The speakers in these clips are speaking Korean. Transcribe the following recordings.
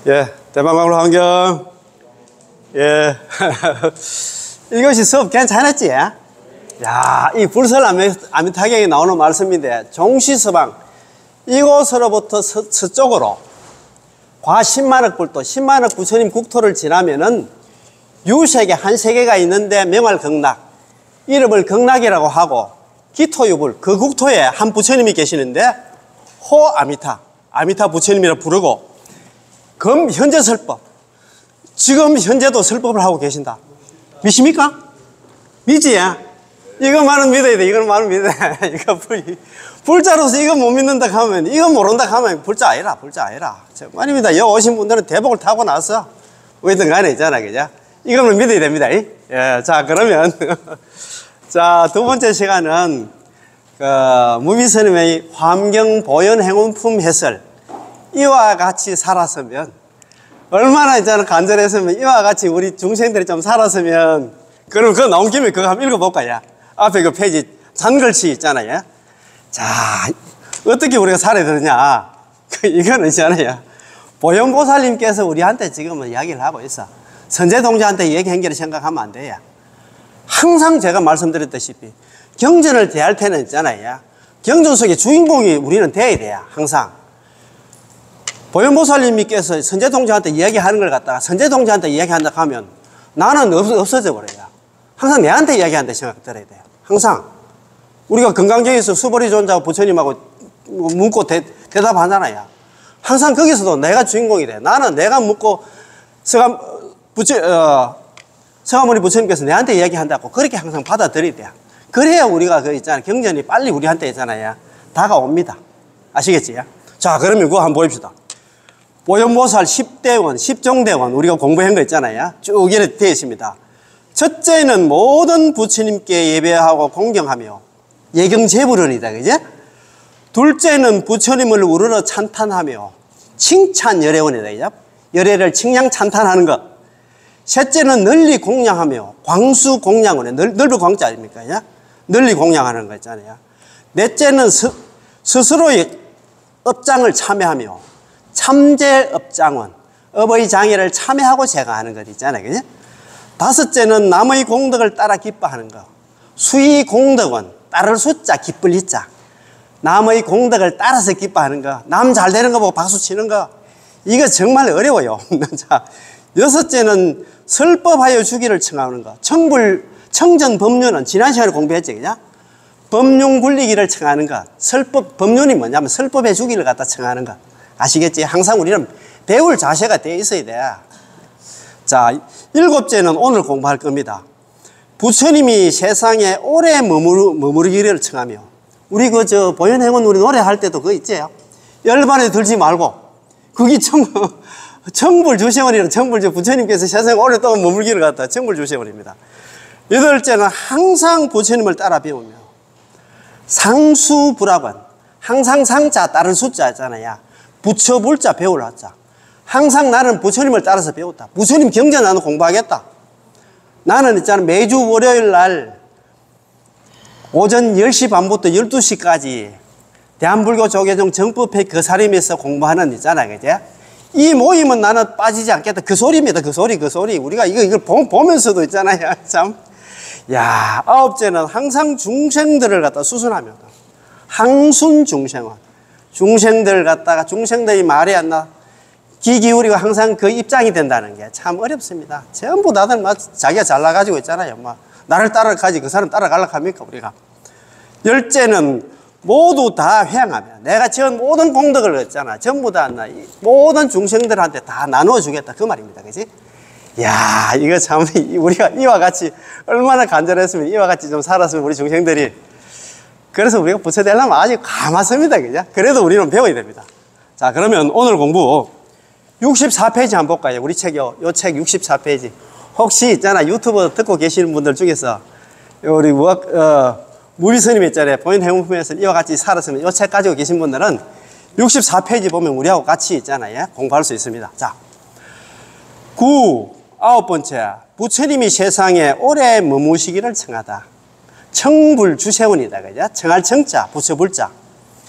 예, 대방광로 환경. 예. 이것이 수업 괜찮았지? 야, 이 불설 아미타경에 나오는 말씀인데, 종시서방, 이곳으로부터 서쪽으로 과 10만억 불도, 10만억 부처님 국토를 지나면은 유색에 한 세계가 있는데 명활극락, 이름을 극락이라고 하고, 기토유불, 그 국토에 한 부처님이 계시는데, 호아미타, 아미타 부처님이라 부르고, 현재 설법, 지금 현재도 설법을 하고 계신다. 믿습니까? 믿지? 이것만은 믿어야 돼. 이것만은 믿어야 돼. 이거 불자로서 이거 못 믿는다 하면, 이거 모른다 하면 불자 아니라, 불자 아니라. 정말입니다. 여기 오신 분들은 대복을 타고 나서, 왜든 간에 있잖아, 그죠? 이거는 믿어야 됩니다. 예, 자, 그러면, 자, 두 번째 시간은, 무비스님의 환경 보현 행운품 해설. 이와 같이 살았으면, 얼마나 있잖아, 간절했으면, 이와 같이 우리 중생들이 좀 살았으면, 그럼 그거 나온 김에 그거 한번 읽어볼까, 야. 앞에 그 페이지, 잔글씨 있잖아요. 자, 어떻게 우리가 살아야 되느냐. 이거는 있잖아요. 보현보살님께서 우리한테 지금은 이야기를 하고 있어. 선제동자한테 얘기한 게를 생각하면 안 돼요. 항상 제가 말씀드렸다시피, 경전을 대할 때는 있잖아요. 경전 속의 주인공이 우리는 돼야 돼요. 항상. 보현보살님께서 선제동자한테 이야기하는 걸 갖다가 선제동자한테 이야기한다 하면 나는 없어져 버려요. 항상 내한테 이야기한다 생각 들어야 돼요. 항상. 우리가 건강경에서 수보리 존자하고 부처님하고 묻고 대답하잖아요. 항상 거기서도 내가 주인공이 돼. 나는 내가 묻고 서가모니 부처님께서 내한테 이야기한다고 그렇게 항상 받아들여야 돼요. 그래야 우리가 그 있잖아요. 경전이 빨리 우리한테 있잖아요. 다가옵니다. 아시겠지요? 자, 그러면 그거 한번 보입시다. 보현보살 10대원, 10종대원 우리가 공부한 거 있잖아요. 쭉 이렇게 되어 있습니다. 첫째는 모든 부처님께 예배하고 공경하며 예경제불언이다. 그죠? 둘째는 부처님을 우러러 찬탄하며 칭찬 열애원이다. 그죠? 열애를 칭량 찬탄하는 것. 셋째는 널리 공양하며 광수 공양원에 넓은 광자 아닙니까? 그죠? 널리 공양하는 거 있잖아요. 넷째는 스스로의 업장을 참여하며 참제업장원, 업의 장애를 참여하고 제가하는 것 있잖아요. 그죠? 다섯째는 남의 공덕을 따라 기뻐하는 것. 수의공덕원, 따를 수자, 기쁠 이자. 남의 공덕을 따라서 기뻐하는 거. 남 잘 되는 거 보고 박수 치는 거. 이거 정말 어려워요. 자, 여섯째는 설법하여 주기를 청하는 거. 청전법륜은 지난 시간에 공부했죠. 그죠? 법륜 굴리기를 청하는 것. 법륜이 뭐냐면 설법해 주기를 갖다 청하는 것. 아시겠지? 항상 우리는 배울 자세가 되어 있어야 돼. 자, 일곱째는 오늘 공부할 겁니다. 부처님이 세상에 오래 머무르기를 청하며, 우리 보현행원 우리 노래할 때도 그거 있지요? 열반에 들지 말고, 그게 청불주세원이라는 부처님께서 세상에 오랫동안 머물기를 갖다 청불주세원입니다. 여덟째는 항상 부처님을 따라 배우며, 상수불학원, 항상 상자 따를 숫자 있잖아요. 부처불자 배우라 자. 항상 나는 부처님을 따라서 배웠다. 부처님 경전 나는 공부하겠다. 나는 있잖아 매주 월요일 날 오전 10시 반부터 12시까지 대한불교 조계종 정법회 거사림에서 공부하는 있잖아요. 그죠? 이 모임은 나는 빠지지 않겠다. 그 소리입니다. 그 소리. 우리가 이걸 보면서도 있잖아요. 참. 야, 아홉째는 항상 중생들을 갖다 수순하며. 항순 중생원. 중생들 갖다가 중생들이 말이 안 나. 귀 기울이고 항상 그 입장이 된다는 게 참 어렵습니다. 전부 다들 자기가 잘나가지고 있잖아요. 나를 따라가지 그 사람 따라가려고 합니까, 우리가. 열째는 모두 다 회양하며 내가 지은 모든 공덕을 했잖아. 전부 다 모든 중생들한테 다 나누어 주겠다. 그 말입니다. 그지? 이야, 이거 참, 우리가 이와 같이 얼마나 간절했으면 이와 같이 좀 살았으면 우리 중생들이. 그래서 우리가 부처되려면 아직 가맣습니다. 그죠? 그래도 우리는 배워야 됩니다. 자, 그러면 오늘 공부 64페이지 한번 볼까요? 우리 책이요. 요 책 64페이지. 혹시 있잖아, 유튜브 듣고 계시는 분들 중에서 우리 무비스님 있잖아요. 보현 행운품에서 이와 같이 살았으면 요 책 가지고 계신 분들은 64페이지 보면 우리하고 같이 있잖아요. 공부할 수 있습니다. 자, 아홉 번째. 부처님이 세상에 오래 머무시기를 청하다. 청불주세원이다. 그죠? 청할 청자, 부처불자.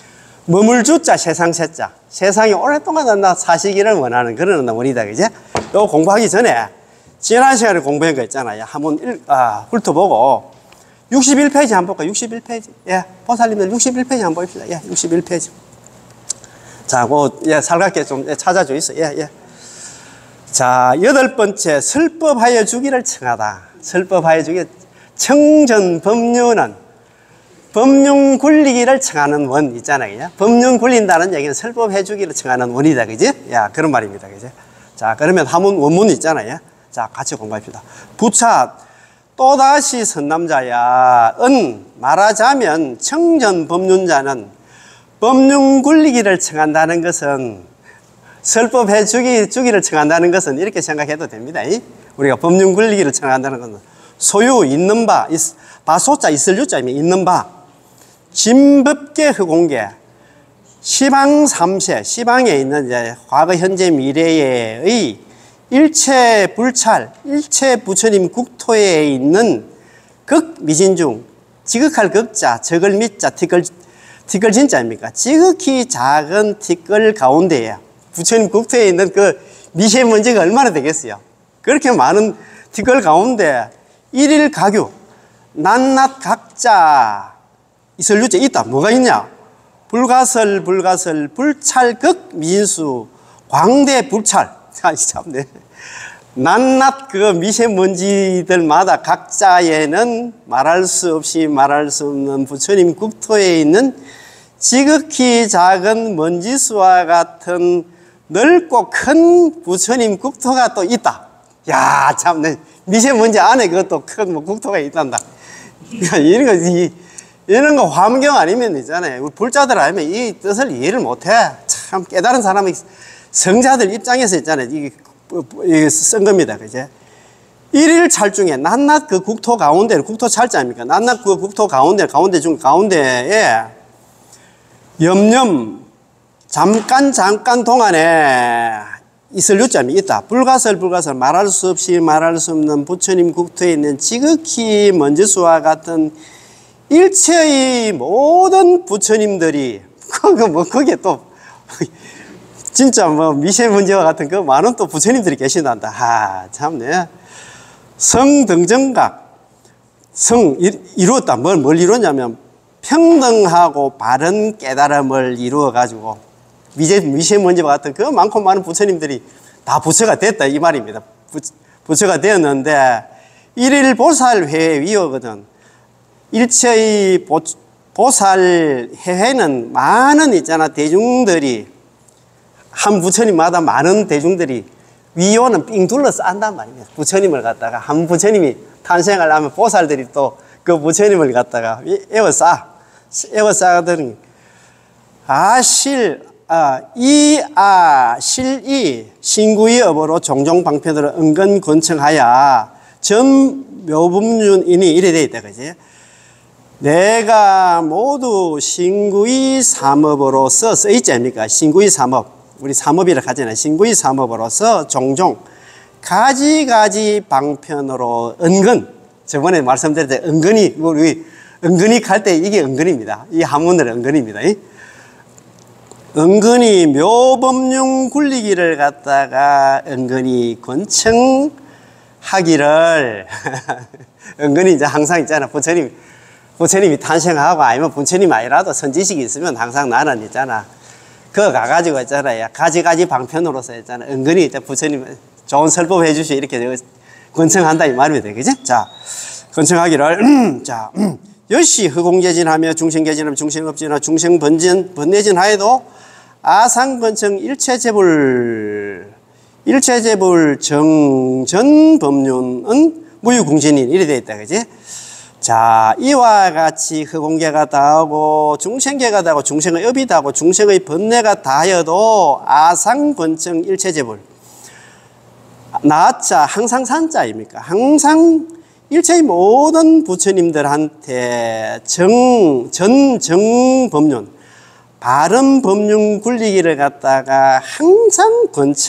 머물주자 세상세자. 세상에 오랫동안 나 사시기를 원하는 그런 원이다. 그지? 요 공부하기 전에 지난 시간에 공부한 거 있잖아요. 한번 훑어보고 61페이지 한번 볼까요? 61페이지. 예, 보살님들 61페이지 한번 봅시다. 예, 61페이지. 자, 예, 살갑게 좀 찾아줘 있어. 예, 예. 자, 8번째, 설법하여 주기를 청하다. 설법하여 주기, 청전 법륜은 법륜 굴리기를 청하는 원 있잖아요. 법륜 굴린다는 얘기는 설법해 주기를 청하는 원이다. 그지? 야, 그런 말입니다. 그지? 자, 그러면 한문, 원문 있잖아요. 자, 같이 공부합시다. 부차, 또다시 선남자야. 말하자면 청전 법륜자는 법륜 굴리기를 청한다는 것은 설법해 주기를 청한다는 것은 이렇게 생각해도 됩니다. 우리가 법륜 굴리기를 청한다는 것은 소유 있는 바, 바소자 있을 유자이면 있는 바, 진법계 허공계, 시방 삼세, 시방에 있는 이제 과거, 현재, 미래의 일체 불찰, 일체 부처님 국토에 있는 극 미진중, 지극할 극자, 적을 밑자, 티끌 진자입니까? 지극히 작은 티끌 가운데에 부처님 국토에 있는 그 미세먼지가 얼마나 되겠어요? 그렇게 많은 티끌 가운데 일일 가규, 낱낱 각자 있을 유자 있다. 뭐가 있냐? 불가설, 불찰극 미진수, 광대 불찰. 참네. 낱낱 그 미세먼지들마다 각자에는 말할 수 없는 부처님 국토에 있는 지극히 작은 먼지수와 같은 넓고 큰 부처님 국토가 또 있다. 야, 참네. 미세먼지 안에 그것도 큰 국토가 있단다. 이런 거 화문경 아니면 있잖아요. 우리 불자들 아니면 이 뜻을 이해를 못해. 참 깨달은 사람이 성자들 입장에서 있잖아요. 이게 쓴 겁니다. 그제? 일일 찰중에 낱낱 그 국토 가운데, 국토 찰자입니까? 낱낱 그 국토 가운데에 염염 잠깐 동안에 있을 유자미 있다. 불가설 말할 수 없는 부처님 국토에 있는 지극히 먼지수와 같은 일체의 모든 부처님들이 거기에 또 진짜 미세먼지와 같은 그 많은 또 부처님들이 계신단다. 참네. 성등정각 이루었다. 뭘 이루었냐면 평등하고 바른 깨달음을 이루어가지고 미세먼지와 같은 그 많고 많은 부처님들이 다 부처가 됐다 이 말입니다. 부처가 되었는데 일일 보살회 위거든. 일체의 보살회는 많은 있잖아 대중들이 한 부처님마다 많은 대중들이 위호는 삥 둘러서 안단 말입니다. 부처님을 갖다가 한 부처님이 탄생을 하면 보살들이 또 그 부처님을 갖다가 에워싸거든. 실이 신구의 업으로 종종 방편으로 은근 권청하여 전 묘법륜이니 이래 돼 있다. 그지? 내가 모두 신구의 삼업으로서 써있지 않습니까? 신구의 삼업. 우리 삼업이라 하잖아요. 신구의 삼업으로서 종종 가지 방편으로 은근. 저번에 말씀드렸을 때 은근히, 우리 은근히 갈 때 이게 은근입니다. 이 한문은 은근입니다. 은근히 묘법륜 굴리기를 갖다가 은근히 권청하기를 은근히 이제 항상 있잖아. 부처님이 탄생하고 아니면 부처님 아니라도 선지식이 있으면 항상 나는 있잖아. 그거 가가지고 있잖아요. 가지 방편으로서 있잖아. 은근히 이제 부처님 좋은 설법해 주시 이렇게 권청한다 이 말입니다. 그지? 자, 권청하기를 자, 여시 허공개진하며 중생개진하며 중생업진하며 중생번뇌진하여도 아상권청 일체재불 정전법륜은 무유궁진인 이래 되어 있다. 그지? 자, 이와 같이 허공계가 다하고 중생계가 다하고 중생의 업이 다하고 중생의 번뇌가 다하여도 아상권청 일체재불 나자 항상 산자입니까? 항상 일체의 모든 부처님들한테 정법륜 바른 법륜 굴리기를 갖다가 항상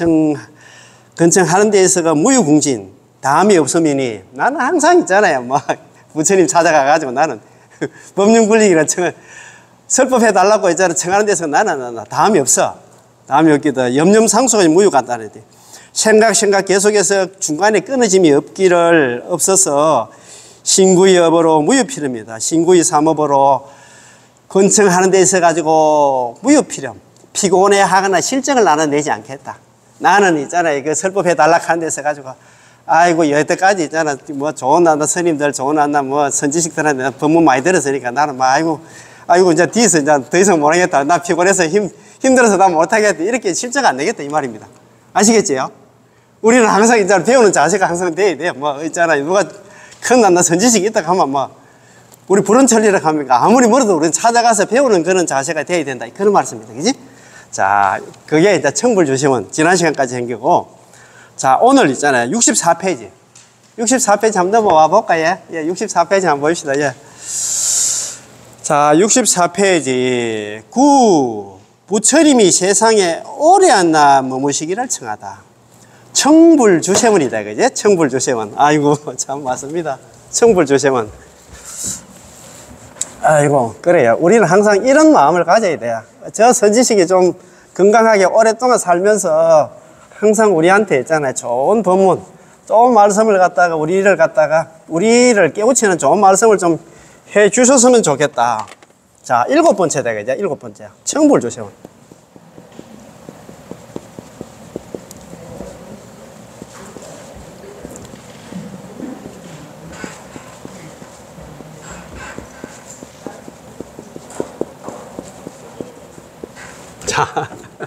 권청하는 데 있어가 무유궁진 다음이 없으면이 나는 항상 있잖아요. 뭐 부처님 찾아가가지고 나는 법륜 굴리기를 설법해달라고 있잖아. 청하는 데서 나는 다음이 없어. 다음이 없기도. 염염상수가 무효간다는 데. 생각 계속해서 중간에 끊어짐이 없어서 신구이업으로 무효필요입니다. 신구이 삼업으로 권청하는 데 있어가지고 무효필요. 피곤해 하거나 실정을 나는 내지 않겠다. 나는 있잖아요. 그 설법해달라 하는 데 있어가지고 아이고 여태까지 있잖아. 뭐 좋은 난다 스님들 좋은 난다 뭐 선지식들한테 법문 많이 들었으니까 나는 막 아이고 이제 뒤에서 이제 더 이상 못하겠다. 나 피곤해서 힘들어서 나 못하겠다. 이렇게 실정 안 되겠다 이 말입니다. 아시겠지요? 우리는 항상 이제 배우는 자세가 항상 돼야 돼요. 뭐 있잖아요. 누가 큰 난다 선지식이 있다 하면 뭐 우리 불원천리라고 합니까? 아무리 멀어도 우리는 찾아가서 배우는 그런 자세가 돼야 된다. 그런 말씀입니다. 그지? 자, 그게 이제 청불조심은 지난 시간까지 한 거고. 자, 오늘 있잖아요. 64페이지. 64페이지 한번 넘어와 볼까요? 예, 64페이지 한번 봅시다. 예. 자, 64페이지. 9. 부처님이 세상에 오래 앉아 머무시기를 청하다. 청불주세문이다. 그제? 청불주세문. 아이고, 참 맞습니다. 청불주세문. 아이고, 그래요. 우리는 항상 이런 마음을 가져야 돼요. 저 선지식이 좀 건강하게 오랫동안 살면서 항상 우리한테 있잖아요. 좋은 법문, 좋은 말씀을 갖다가 우리를 깨우치는 좋은 말씀을 좀 해 주셨으면 좋겠다. 자, 7번째 되겠죠. 7번째. 청불주세문. 자,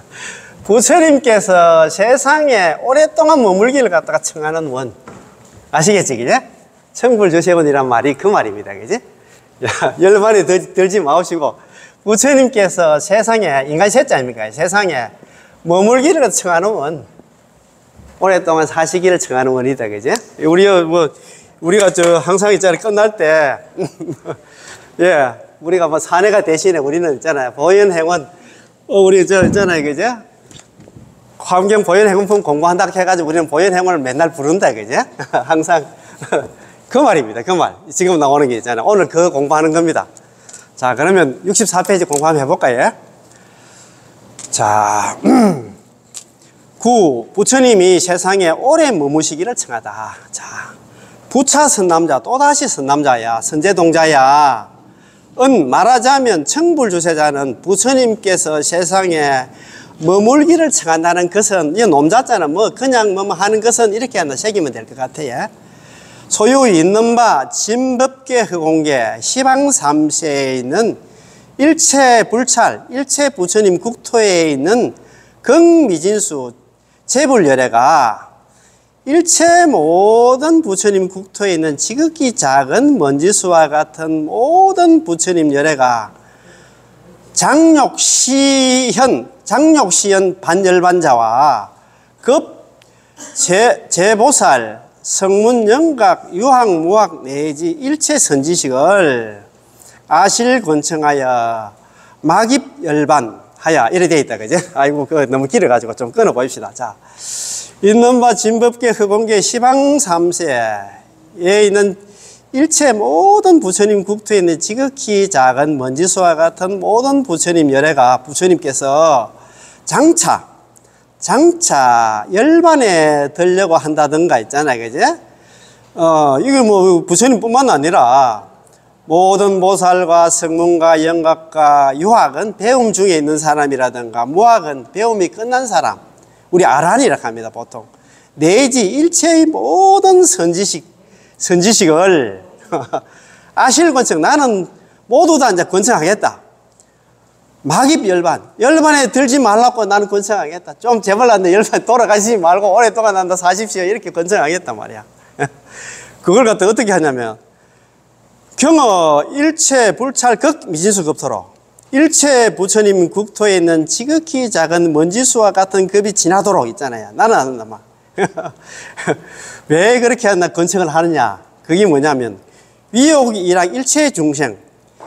부처님께서 세상에 오랫동안 머물기를 갖다가 청하는 원. 아시겠지, 그제? 청불주세문이란 말이 그 말입니다, 그지? 열반에 들지 마시고, 부처님께서 세상에, 인간 셋째 아닙니까? 세상에 머물기를 청하는 원. 오랫동안 사시기를 청하는 원이다, 그지? 우리가 항상 있잖아요. 끝날 때, 예, 우리가 뭐 사내가 대신에 우리는 있잖아요. 보현행원, 우리 있잖아요, 그죠? 환경 보현행원품 공부한다고 해가지고 우리는 보현행원을 맨날 부른다, 그죠? 항상. 그 말입니다, 그 말. 지금 나오는 게 있잖아요. 오늘 그거 공부하는 겁니다. 자, 그러면 64페이지 공부 한번 해볼까요? 자, 9. 부처님이 세상에 오래 머무시기를 청하다. 자, 부차 선남자, 또다시 선남자야, 선제동자야. 말하자면 청불주세자는 부처님께서 세상에 머물기를 청한다는 것은, 이 놈자자는 뭐 그냥 뭐 하는 것은 이렇게 한다 새기면 될 것 같아요. 소유 있는 바 진법계 허공계 시방 3세에 있는 일체불찰, 일체부처님 국토에 있는 극미진수 재불열애가 일체 모든 부처님 국토에 있는 지극히 작은 먼지수와 같은 모든 부처님 열애가 장욕시현 반열반자와 급 제보살 성문영각 유학무학 내지 일체 선지식을 아실권청하여 막입열반하여 이래 되어 있다, 그죠? 아이고, 그거 너무 길어가지고 좀 끊어 봅시다. 자, 있는 바 진법계 허공계 시방 3세에 있는 일체 모든 부처님 국토에 있는 지극히 작은 먼지수와 같은 모든 부처님 열애가 부처님께서 장차 열반에 들려고 한다든가 있잖아요, 그죠? 이게 뭐 부처님뿐만 아니라 모든 보살과 성문과 영각과 유학은 배움 중에 있는 사람이라든가 무학은 배움이 끝난 사람, 우리 아란이라고 합니다, 보통. 내지 일체의 모든 선지식을 아실권청, 나는 모두 다 이제 권청하겠다. 열반에 들지 말라고 나는 권청하겠다. 좀 제발 나한테 열반에 돌아가시지 말고 오랫동안 난다 사십시오. 이렇게 권청하겠단 말이야. 그걸 갖다 어떻게 하냐면, 경어 일체 불찰 극 미진수 급토로 일체 부처님 국토에 있는 지극히 작은 먼지수와 같은 급이 지나도록 있잖아요. 나는 안 한다 막. 왜 그렇게 한다 권청을 하느냐? 그게 뭐냐면 위옥이랑 일체 중생,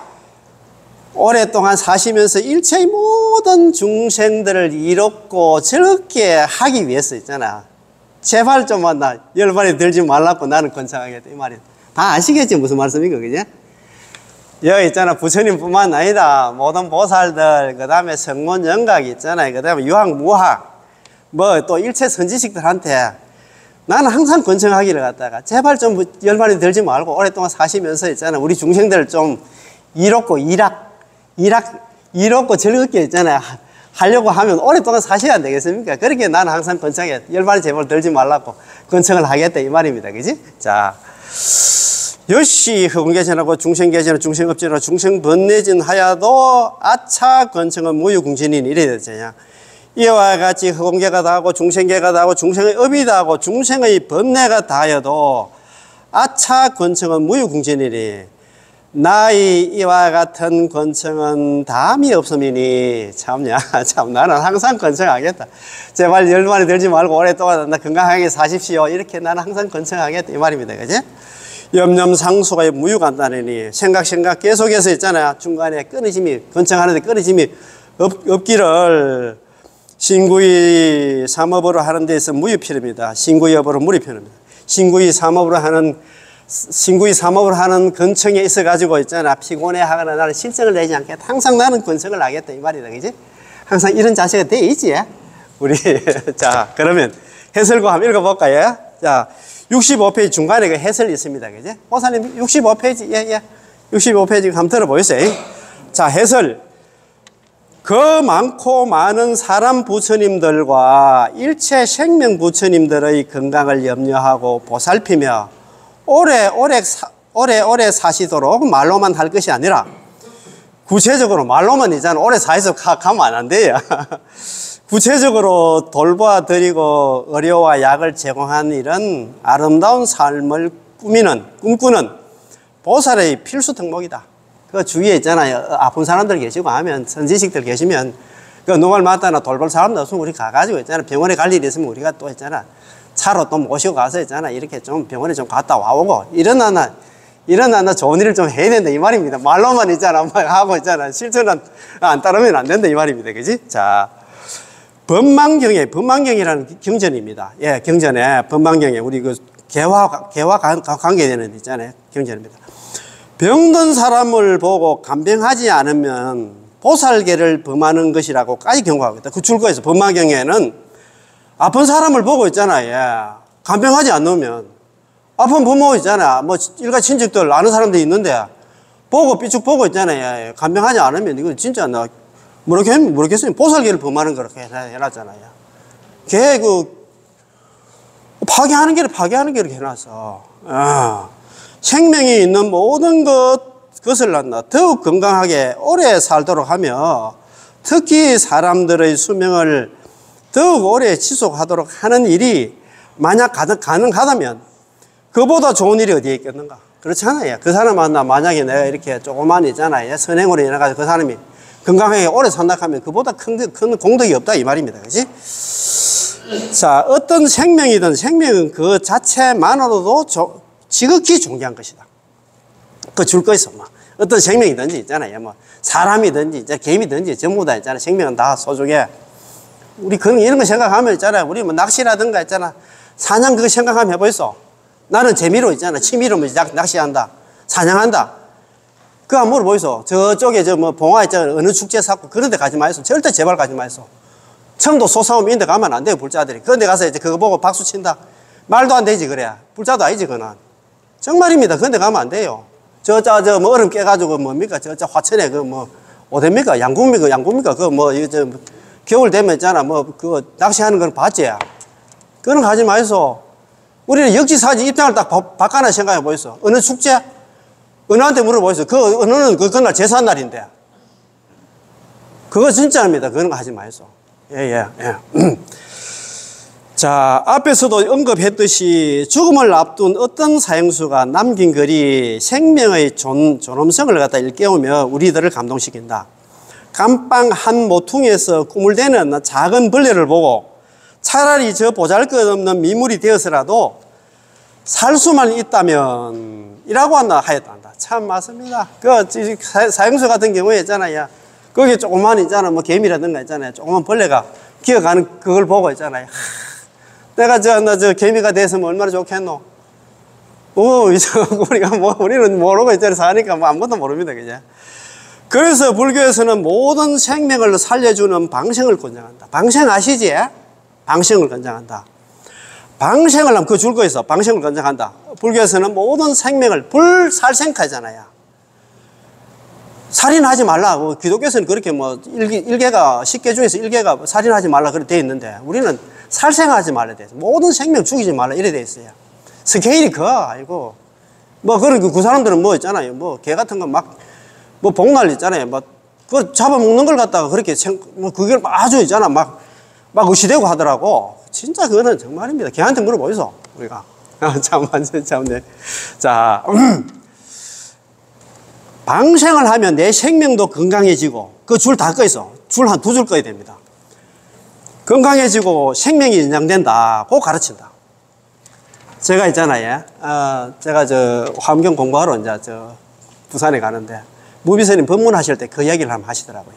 오랫동안 사시면서 일체의 모든 중생들을 이롭고 즐겁게 하기 위해서 있잖아. 제발 좀 나 열반에 들지 말라고 나는 권청하겠다 이 말이야. 다 아시겠지 무슨 말씀인가, 그죠? 여기 있잖아. 부처님뿐만 아니라 모든 보살들, 그 다음에 성문 영각 있잖아요. 그 다음에 유학, 무학, 뭐 또 일체 선지식들한테 나는 항상 권청하기를 갖다가 제발 좀 열반이 들지 말고 오랫동안 사시면서 있잖아. 우리 중생들 좀 이롭고 이롭고 즐겁게 있잖아요. 하려고 하면 오랫동안 사셔야 안 되겠습니까? 그렇게 나는 항상 권청해. 열반이 제발 들지 말라고 권청을 하겠다 이 말입니다. 그지? 자. 여시 허공개전하고 중생개전, 중생업전하고 중생번뇌진 하야도 아차 권청은 무유궁진이니 이래야 되잖아요. 이와 같이 허공개가 다하고 중생개가 다하고 중생의 업이 다하고 중생의 번뇌가 다하여도 아차 권청은 무유궁진이니 나의 이와 같은 권청은 담이 없음이니 참냐 참 나는 항상 권청하겠다. 제발 열반이 들지 말고 오랫동안 건강하게 사십시오. 이렇게 나는 항상 권청하겠다 이 말입니다. 그지? 염염상수가 무유간단하니 생각 계속해서 있잖아요. 중간에 끊어짐이 권청하는데 끊어짐이 없기를 신구이 삼업으로 하는 데서 무유필입니다. 신구이업으로 무리필입니다. 신구이 삼업으로 하는 권청에 있어 가지고 있잖아. 피곤해 하거나 나는 실정을 내지 않겠다. 항상 나는 권청을 하겠다 이 말이다. 그지? 항상 이런 자세가 돼 있지. 우리 자 그러면 해설고 한번 읽어볼까요? 자 65페이지 중간에 그 해설이 있습니다. 그지? 보살님 65페이지, 예. 65페이지 한번 들어보세요. 자, 해설. 그 많고 많은 사람 부처님들과 일체 생명 부처님들의 건강을 염려하고 보살피며 오래 사시도록 말로만 할 것이 아니라 구체적으로 말로만 있잖아. 오래 사해서 가면 안 돼요. 구체적으로 돌보아드리고 의료와 약을 제공한 이런 아름다운 삶을 꿈꾸는 보살의 필수 덕목이다. 그 주위에 있잖아요. 아픈 사람들 계시고 하면 선지식들 계시면 그 누가 맞다나 돌볼 사람도 없으면 우리 가가지고 있잖아. 병원에 갈 일이 있으면 우리가 또 있잖아. 차로 또 모시고 가서 있잖아. 이렇게 좀 병원에 좀 갔다 와오고 일어나나 좋은 일을 좀 해야 된다 이 말입니다. 말로만 있잖아. 하고 있잖아. 실천은 안 따르면 안 된다 이 말입니다. 그지? 자. 법망경이라는 경전입니다. 예, 경전에, 법망경에, 우리 그 개화 관계되는 데 있잖아요. 경전입니다. 병든 사람을 보고 간병하지 않으면 보살계를 범하는 것이라고까지 경고하겠다. 그 줄거에서 법망경에는 아픈 사람을 보고 있잖아요. 예. 간병하지 않으면 아픈 부모 있잖아. 뭐 일가 친척들 아는 사람들이 있는데 삐쭉 보고 있잖아요. 예. 간병하지 않으면 이거 진짜 모르겠어요. 보살계를 범하는 그렇게 해놨잖아요. 걔 파괴하는 게 이렇게 해놨어. 생명이 있는 모든 것을 더욱 건강하게 오래 살도록 하며 특히 사람들의 수명을 더욱 오래 지속하도록 하는 일이 만약 가능하다면 그보다 좋은 일이 어디에 있겠는가? 그렇잖아요. 그 사람 만약에 내가 이렇게 조그만 있잖아요. 선행으로 인해가지고 그 사람이 건강하게 오래 산다 하면 그보다 큰 공덕이 없다 이 말입니다. 그지? 자, 어떤 생명이든 생명은 그 자체만으로도 지극히 존귀한 것이다. 그 줄 거 있어. 어떤 생명이든지 있잖아요. 뭐 사람이든지 개미든지 전부 다 있잖아요. 생명은 다 소중해. 우리 이런 거 생각하면 있잖아요. 우리 뭐 낚시라든가 있잖아. 사냥 그거 생각하면 해보이소. 나는 재미로 있잖아. 취미로 뭐 낚시한다. 사냥한다. 그거 한번 물어보이소. 저쪽에 봉화 있잖아. 어느 축제 샀고 그런 데 가지 마이소. 절대 제발 가지 마이소. 청도 소싸움 이런 데 가면 안 돼요. 불자들이. 그런 데 가서 이제 그거 보고 박수 친다. 말도 안 되지 그래. 불자도 아니지 그건. 정말입니다. 그런 데 가면 안 돼요. 뭐 얼음 깨가지고 뭡니까? 화천에 어딥니까? 양궁입니까? 겨울 되면 있잖아. 그거 낚시하는 건 봤지? 그건 가지 마이소. 우리는 역지사지 입장을 딱 바꿔나 생각해 보이소. 어느 축제? 은하한테 물어보세요. 은하는 그날 제삿날인데. 그거 진짜입니다. 그런 거 하지 마이소. 예. 자, 앞에서도 언급했듯이 죽음을 앞둔 어떤 사형수가 남긴 글이 생명의 존엄성을 갖다 일깨우며 우리들을 감동시킨다. 감방 한 모퉁이에서 꾸물대는 작은 벌레를 보고 차라리 저 보잘것없는 미물이 되어서라도 살 수만 있다면 이라고 하였단다. 참 맞습니다. 사형수 같은 경우에 있잖아요. 거기에 조그만 있잖아. 개미라든가 있잖아요. 조그만 벌레가 기어가는 그걸 보고 있잖아요. 내가 저 개미가 됐으면 얼마나 좋겠노? 이제 우리가 우리는 모르고 이제 사니까 뭐 아무것도 모릅니다. 그죠? 그래서 불교에서는 모든 생명을 살려주는 방생을 권장한다. 방생 아시지? 방생을 권장한다. 방생을 하면 그 줄 거 있어. 방생을 권장한다. 불교에서는 모든 생명을 불살생하잖아요. 살인하지 말라. 기독교에서는 그렇게 일개가, 10개 중에서 1개가 살인하지 말라 그렇게 되어 있는데, 우리는 살생하지 말라 돼 있어요. 모든 생명 죽이지 말라 이래 돼 있어요. 스케일이 아이고. 그 사람들은 있잖아요. 개 같은 거 복날 있잖아요. 그걸 잡아먹는 걸 갖다가 그렇게, 그걸 아주 있잖아. 막 의시되고 하더라고. 진짜 그거는 정말입니다. 걔한테 물어보이소, 우리가. 참네. 자, 방생을 하면 내 생명도 건강해지고, 그 줄 다 꺼 있어. 줄 한 2줄 꺼야 됩니다. 건강해지고 생명이 연장된다고 가르친다. 제가 있잖아요. 제가 화엄경 공부하러 이제 부산에 가는데, 무비서님 법문하실 때 그 이야기를 한번 하시더라고요.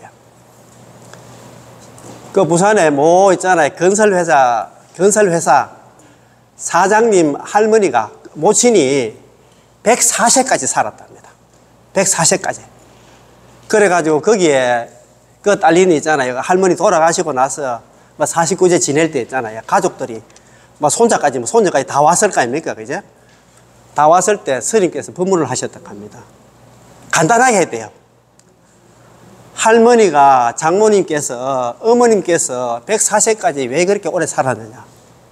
그 부산에 있잖아요. 건설회사 사장님 할머니가, 모친이 104세까지 살았답니다. 104세까지. 그래가지고 거기에 그 딸린이 있잖아요. 할머니 돌아가시고 나서 49제 지낼 때 있잖아요. 가족들이 손자까지, 손녀까지 다 왔을 거 아닙니까? 그죠? 다 왔을 때 스님께서 법문을 하셨다고 합니다. 간단하게 했대요. 할머니가, 장모님께서, 어머님께서 104세까지 왜 그렇게 오래 살았느냐.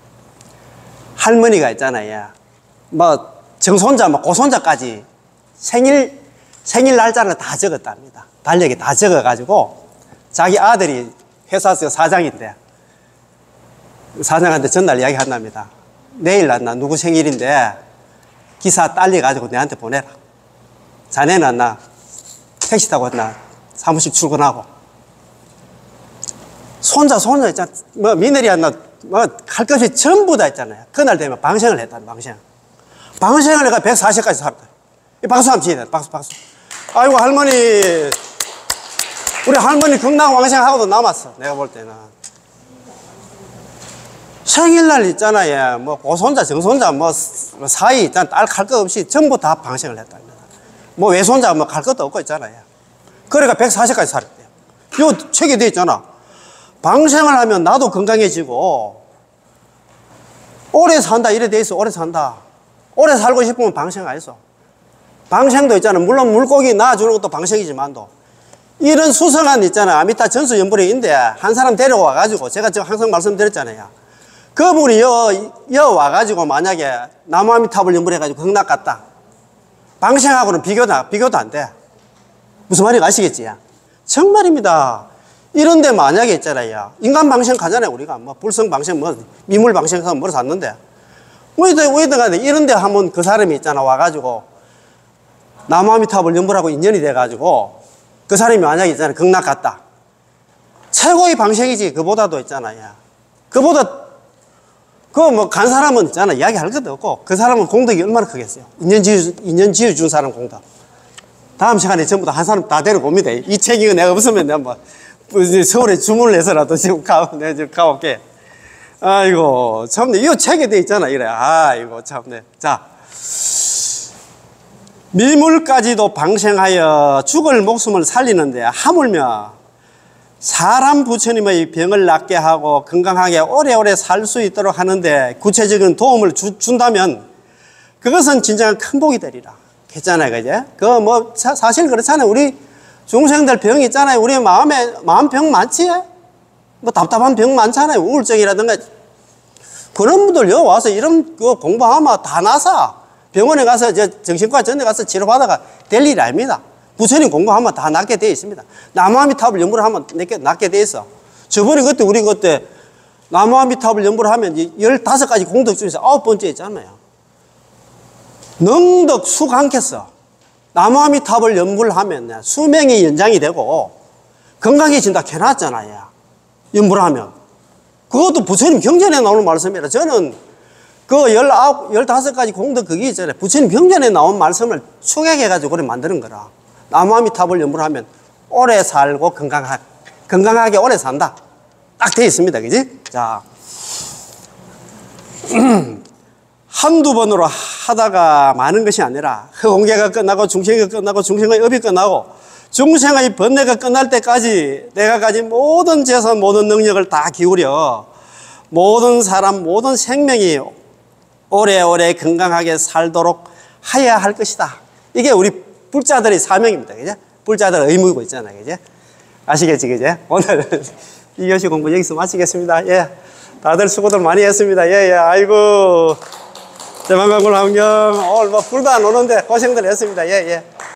할머니가 있잖아요. 정손자, 고손자까지 생일 날짜를 다 적었답니다. 달력에 다 적어가지고, 자기 아들이 회사에서 사장인데, 사장한테 전날 이야기 한답니다. 내일 나 누구 생일인데, 기사 딸려가지고 내한테 보내라. 자네는 나 택시 타고 사무실 출근하고. 손자 있잖아. 미네리 할 것 없이 전부 다 있잖아요. 그날 되면 방생을 했다, 방생. 방생을 내가 140까지 살았다. 박수 한번 치야 돼, 박수. 아이고, 우리 할머니 건강왕생하고도 남았어. 내가 볼 때는. 생일날 있잖아요. 고손자, 정손자, 사이 있잖아. 딸 갈 것 없이 전부 다 방생을 했답니다. 외손자, 갈 것도 없고 있잖아요. 그러니까 140까지 살았대요. 요 책에 되어 있잖아. 방생을 하면 나도 건강해지고, 오래 산다, 이래 돼 있어. 오래 산다. 오래 살고 싶으면 방생 안 했어. 방생도 있잖아. 물론 물고기 낳아주는 것도 방생이지만도, 이런 수성한 있잖아. 아미타 전수 연불회인데, 한 사람 데려와가지고, 제가 지금 항상 말씀드렸잖아요. 그분이 와가지고 만약에 나무 아미탑을 연불해가지고 극락 갔다. 방생하고는 비교도 안 돼. 무슨 말인지 아시겠지? 정말입니다. 이런데 만약에 있잖아요. 인간 방생 가잖아요, 우리가. 불성 방생, 미물 방생해서 샀는데. 왜든간에 이런데 하면 그 사람이 있잖아, 와가지고, 나무아미탑을 연불하고 인연이 돼가지고, 그 사람이 만약에 있잖아요, 극락 갔다. 최고의 방생이지, 그보다도 있잖아요. 간 사람은 있잖아, 이야기할 것도 없고, 그 사람은 공덕이 얼마나 크겠어요. 인연 지어준 사람 공덕. 다음 시간에 전부 다 한 사람 다 데리고 옵니다. 이 책이 내가 없으면 내가 서울에 주문을 해서라도 내가 지금 가볼게. 아이고, 참네. 이 책에 돼 있잖아, 이래. 아이고, 참네. 자. 미물까지도 방생하여 죽을 목숨을 살리는데, 하물며 사람 부처님의 병을 낫게 하고 건강하게 오래오래 살 수 있도록 하는데 구체적인 도움을 준다면 그것은 진정한 큰 복이 되리라. 했잖아요, 그제? 사실 그렇잖아요. 우리 중생들 병 있잖아요. 우리 마음 병 많지? 답답한 병 많잖아요. 우울증이라든가. 그런 분들 여기 와서 이런 거 공부하면 다 나서 병원에 가서 정신과 전에 가서 치료받아가 될 일이 아닙니다. 부처님 공부하면 다 낫게 되어 있습니다. 나무아미탑을 연불을 하면 낫게 되어 있어. 저번에 우리 그때 나무아미탑을 연불을 하면 15가지 공덕 중에서 9번째 있잖아요. 능덕 수강했어. 나무아미탑을 연불하면 수명이 연장이 되고 건강해진다 해놨잖아요. 연불하면. 그것도 부처님 경전에 나오는 말씀이라 저는 그 15가지 공덕 그게 있잖아요. 부처님 경전에 나온 말씀을 축약해가지고 그래 만드는 거라. 나무아미탑을 연불하면 오래 살고 건강하게 오래 산다. 딱 되어 있습니다. 그지? 자. 한두 번으로 하다가 마는 것이 아니라 공계가 끝나고 중생이 끝나고 중생의 업이 끝나고 중생의 번뇌가 끝날 때까지 내가 가진 모든 재산, 모든 능력을 다 기울여 모든 사람, 모든 생명이 오래오래 건강하게 살도록 하여야 할 것이다. 이게 우리 불자들의 사명입니다. 그죠? 불자들의 의무고 있잖아요. 그죠? 아시겠지? 그죠? 오늘 이교시 공부 여기서 마치겠습니다. 예. 다들 수고들 많이 했습니다. 예, 예. 아이고. 대만강군 환경 오늘 뭐 불도 안 오는데 고생들 했습니다. 예, 예.